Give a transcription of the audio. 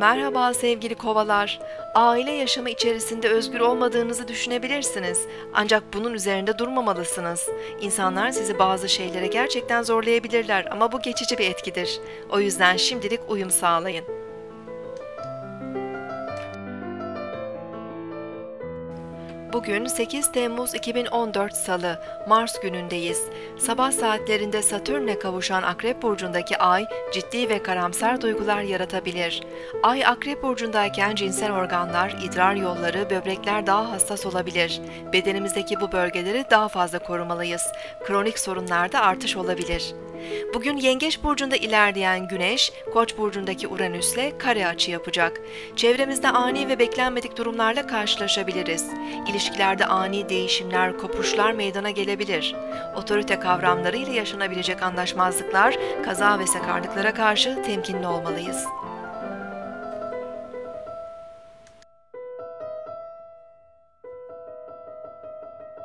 Merhaba sevgili kovalar. Aile yaşamı içerisinde özgür olmadığınızı düşünebilirsiniz. Ancak bunun üzerinde durmamalısınız. İnsanlar sizi bazı şeylere gerçekten zorlayabilirler ama bu geçici bir etkidir. O yüzden şimdilik uyum sağlayın. Bugün 8 Temmuz 2014 Salı, Mars günündeyiz. Sabah saatlerinde Satürn'le kavuşan Akrep Burcu'ndaki Ay, ciddi ve karamsar duygular yaratabilir. Ay Akrep Burcu'ndayken cinsel organlar, idrar yolları, böbrekler daha hassas olabilir. Bedenimizdeki bu bölgeleri daha fazla korumalıyız. Kronik sorunlarda artış olabilir. Bugün Yengeç Burcu'nda ilerleyen Güneş, Koç burcundaki Uranüs'le kare açı yapacak. Çevremizde ani ve beklenmedik durumlarla karşılaşabiliriz. İlişkilerde ani değişimler, kopuşlar meydana gelebilir. Otorite kavramlarıyla yaşanabilecek anlaşmazlıklar, kaza ve sakarlıklara karşı temkinli olmalıyız.